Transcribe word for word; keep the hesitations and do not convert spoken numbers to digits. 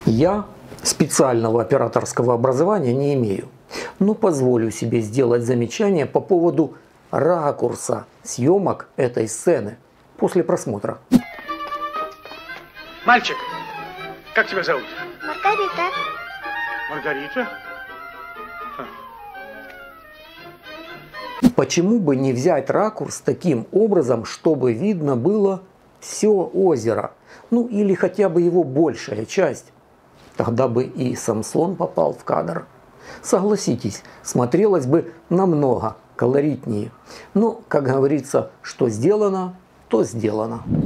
Я специального операторского образования не имею, но позволю себе сделать замечание по поводу ракурса съемок этой сцены после просмотра. Мальчик, как тебя зовут? Маргарита. Маргарита? Почему бы не взять ракурс таким образом, чтобы видно было все озеро? Ну или хотя бы его большая часть. Тогда бы и Самсон попал в кадр. Согласитесь, смотрелось бы намного колоритнее. Но, как говорится, что сделано, то сделано.